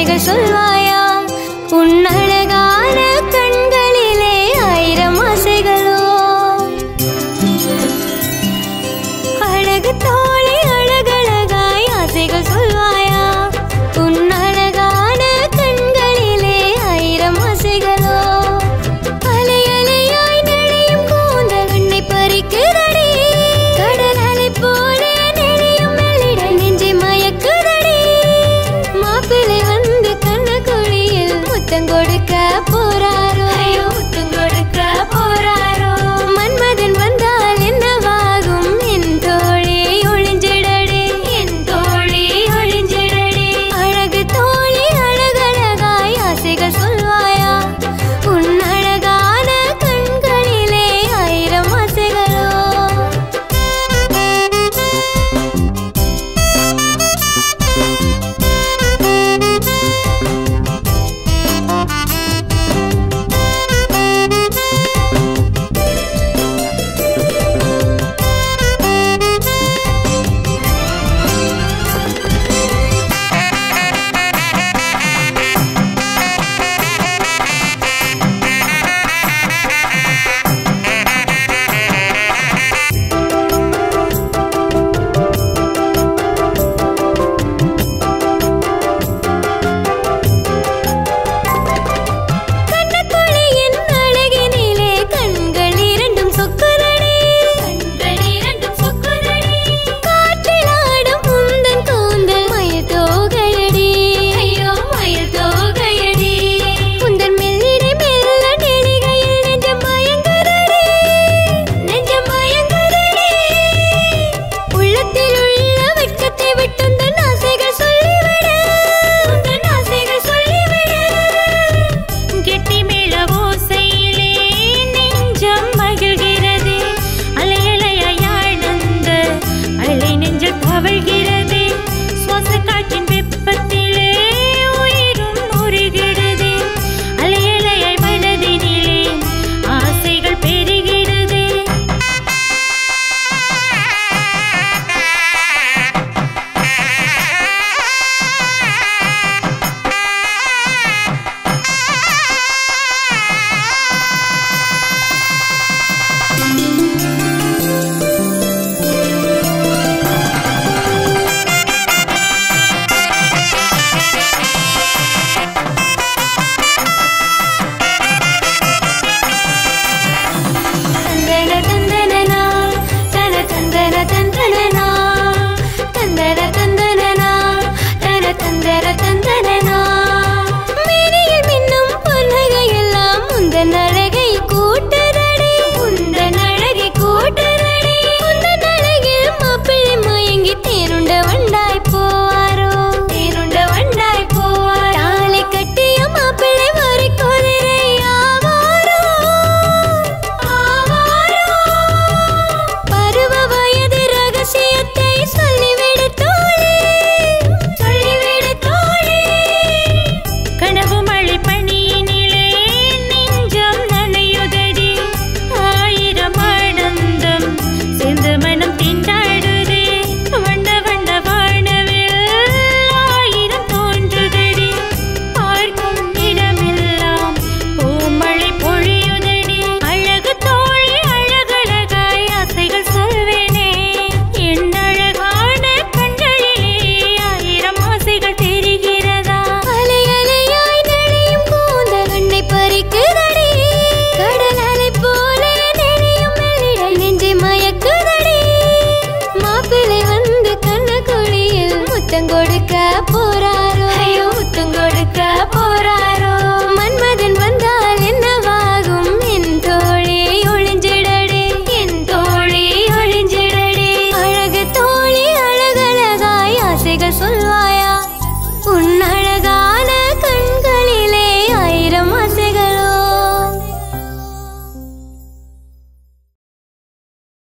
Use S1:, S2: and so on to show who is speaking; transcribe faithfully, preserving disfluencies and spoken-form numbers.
S1: ஆசைகள் சொல்வாயா உன் அழகான கண்களிலே ஆயிரம் ஆசைகளோ அழகு தோழி அழகழகாய் ஆசைகள் சொல்வாயா உன் அழகான கண்களிலே ஆயிரம் ஆசைகளோ அலை அலையாய் நெளியும் கூந்தல் உன்னை பறிக்குதடி கடல் அலை போல நெளியும் மெல்லிட நெஞ்சை மயக்குதடி மாப்பிள்ளை வந்து கண்ணக்குழியில் முத்தம் கொடுக்க போறாரோ முத்தம் கொடுக்க போறாரோ மன்மதன் வந்தால் என்னவாகும் என் தோழி ஒளிஞ்சிடடி என் தோழி ஒளிஞ்சிடடி அழகு தோழி அழகழகாய் ஆசைகள் சொல்வாயா உன் அழகான கண்களிலே ஆயிரம் ஆசைகளோ கொடுக்க போறாரோ முத்தம் கொடுக்க போறாரோ மன்மதன் வந்தால் என்னவாகும் என் தோழி ஒளிஞ்சிடடி என் தோழி ஒளிஞ்சிடடி அழகு தோழி அழகழகாய் ஆசைகள் சொல்வாயா உன்ன